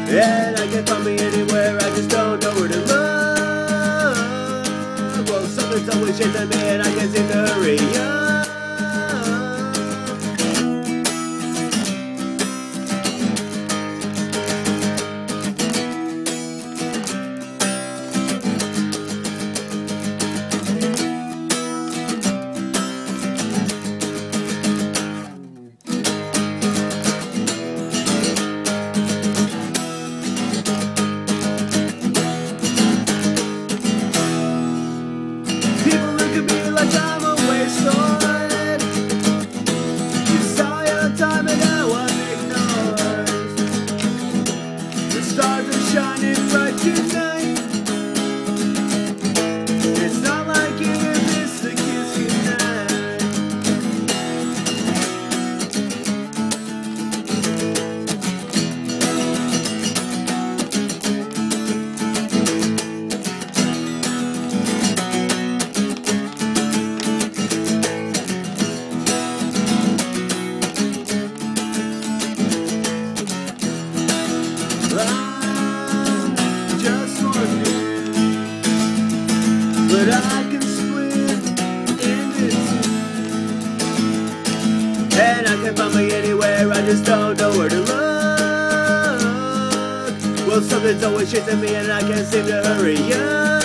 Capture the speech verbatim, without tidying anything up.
And I can find me anywhere, I just don't know where to look. Well, something's always chasing me and I can't seem to hurry up. People look at me like I'm a waste lord. You saw your time and now I'm ignored. The stars are shining bright tonight. It's not like you missed the kiss goodnight. I'm just one dude, but I can split into two. And I can find me anywhere, I just don't know where to look. Well, something's always chasing me and I can't seem to hurry up.